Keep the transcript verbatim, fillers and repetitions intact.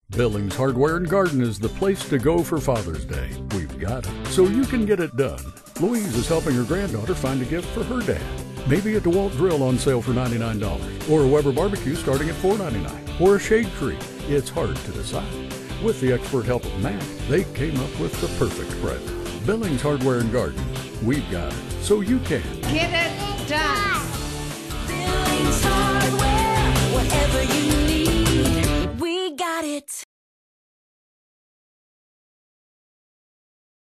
Billings Hardware and Garden is the place to go for Father's Day. We've got it, so you can get it done. Louise is helping her granddaughter find a gift for her dad. Maybe a DeWalt grill on sale for ninety-nine dollars, or a Weber barbecue starting at four ninety-nine, or a shade tree. It's hard to decide. With the expert help of Matt, they came up with the perfect present. Billings Hardware and Garden. We've got it, so you can. Get it done. Billings Hardware, whatever you need.